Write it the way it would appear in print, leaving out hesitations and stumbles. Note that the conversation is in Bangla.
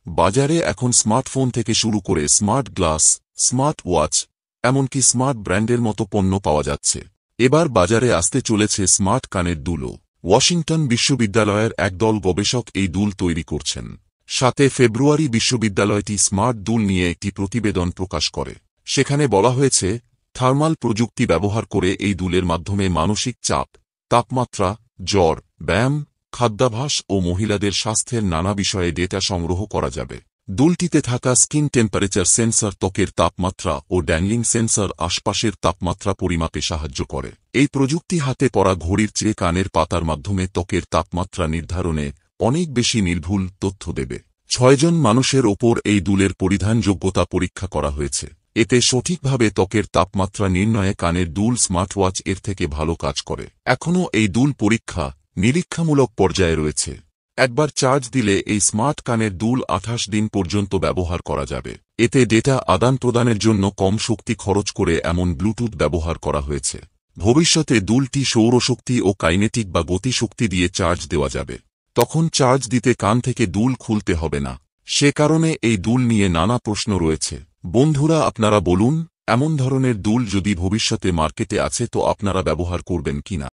বাজারে এখন স্মার্টফোন থেকে শুরু করে স্মার্ট গ্লাস, স্মার্ট ওয়াচ, এমনকি স্মার্ট ব্র্যান্ডের মতো পণ্য পাওয়া যাচ্ছে। এবার বাজারে আসতে চলেছে স্মার্ট কানের দুলও। ওয়াশিংটন বিশ্ববিদ্যালয়ের একদল গবেষক এই দুল তৈরি করছেন। 7 ফেব্রুয়ারি বিশ্ববিদ্যালয়টি স্মার্ট দুল নিয়ে একটি প্রতিবেদন প্রকাশ করে। সেখানে বলা হয়েছে, থার্মাল প্রযুক্তি ব্যবহার করে এই দুলের মাধ্যমে মানসিক চাপ, তাপমাত্রা, জ্বর, ব্যায়াম, খাদ্যাভ্যাস ও মহিলাদের স্বাস্থ্যের নানা বিষয়ে ডেটা সংগ্রহ করা যাবে। দুলটিতে থাকা স্কিন টেম্পারেচার সেন্সর ত্বকের তাপমাত্রা ও ড্যাংলিং সেন্সর আশপাশের তাপমাত্রা পরিমাপে সাহায্য করে। এই প্রযুক্তি হাতে পরা ঘড়ির চেয়ে কানের পাতার মাধ্যমে ত্বকের তাপমাত্রা নির্ধারণে অনেক বেশি নির্ভুল তথ্য দেবে। 6 জন মানুষের ওপর এই দুলের পরিধানযোগ্যতা পরীক্ষা করা হয়েছে। এতে সঠিকভাবে ত্বকের তাপমাত্রা নির্ণয়ে কানের দুল স্মার্টওয়াচ এর থেকে ভালো কাজ করে। এখনও এই দুল পরীক্ষা নিরীক্ষামূলক পর্যায়ে রয়েছে। একবার চার্জ দিলে এই স্মার্ট কানের দুল 28 দিন পর্যন্ত ব্যবহার করা যাবে। এতে ডেটা আদান প্রদানের জন্য কম শক্তি খরচ করে এমন ব্লুটুথ ব্যবহার করা হয়েছে। ভবিষ্যতে দুলটি সৌরশক্তি ও কাইনেটিক বা গতিশক্তি দিয়ে চার্জ দেওয়া যাবে। তখন চার্জ দিতে কান থেকে দুল খুলতে হবে না। সে কারণে এই দুল নিয়ে নানা প্রশ্ন রয়েছে। বন্ধুরা, আপনারা বলুন, এমন ধরনের দুল যদি ভবিষ্যতে মার্কেটে আছে তো আপনারা ব্যবহার করবেন কিনা।